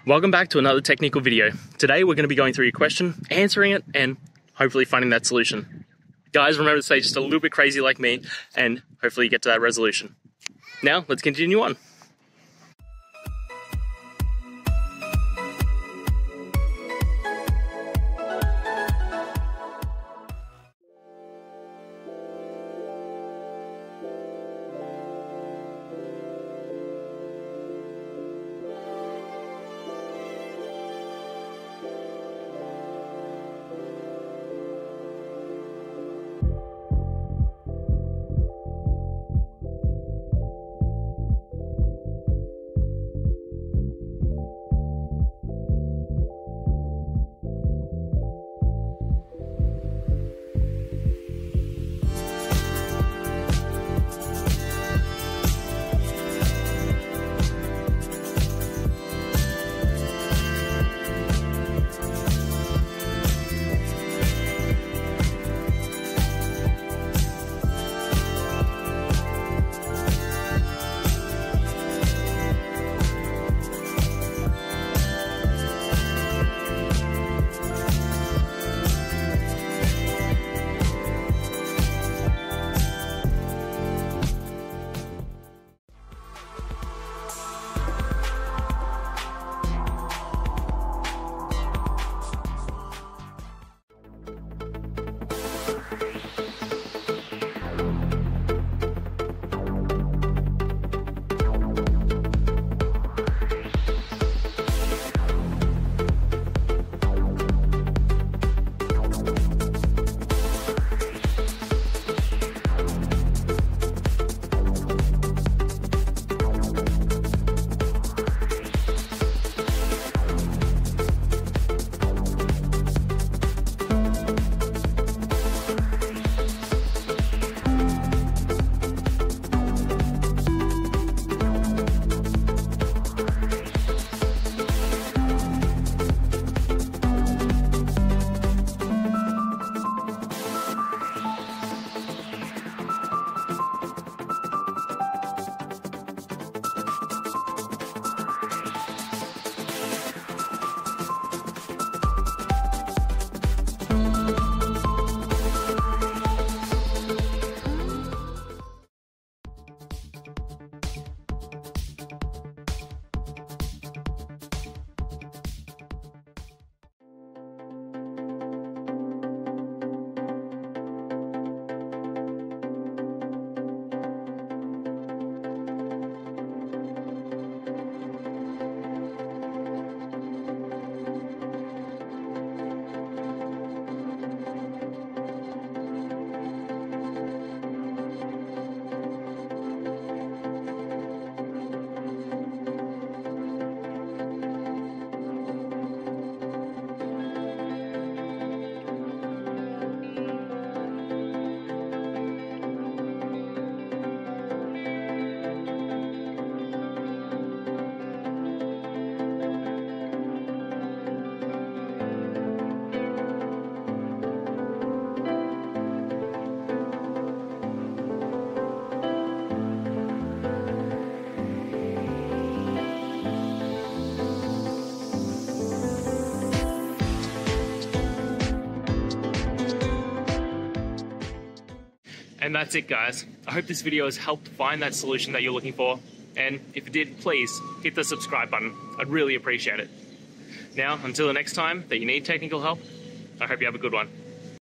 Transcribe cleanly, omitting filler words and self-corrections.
Welcome back to another technical video. Today we're going to be going through your question, answering it, and hopefully finding that solution. Guys, remember to stay just a little bit crazy like me, and hopefully you get to that resolution. Now, let's continue on. And that's it, guys. I hope this video has helped find that solution that you're looking for. And if it did, please hit the subscribe button. I'd really appreciate it. Now, until the next time that you need technical help, I hope you have a good one.